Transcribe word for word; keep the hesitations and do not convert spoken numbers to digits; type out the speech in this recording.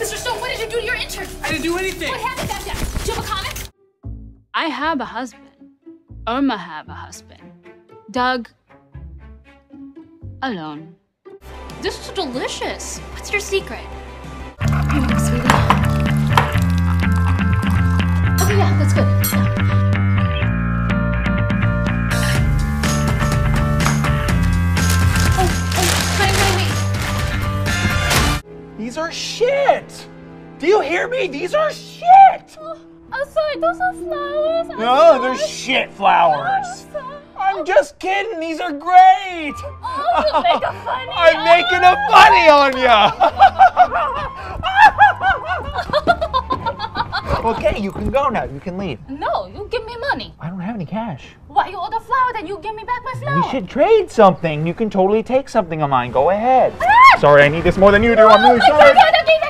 Mister Stone, what did you do to your intern? I didn't do anything. What happened back there? Do you have a comment? I have a husband. Irma have a husband. Doug, alone. This is delicious. What's your secret? Mm, sweetie. Okay, yeah, that's good. Yeah. Oh, oh, honey, honey, wait. These are shit. Do you hear me? These are shit. Oh, I'm sorry, those are flowers. I'm No, sorry. they're shit flowers. I'm sorry. I'm just kidding. These are great. Oh, you make a funny. I'm making a funny on ya. Okay, you can go now. You can leave. No, you give me money. I don't have any cash. Why, you order flower, then you give me back my flower. We should trade something. You can totally take something of mine. Go ahead. Sorry, I need this more than you do. I'm really Oh my sorry. God,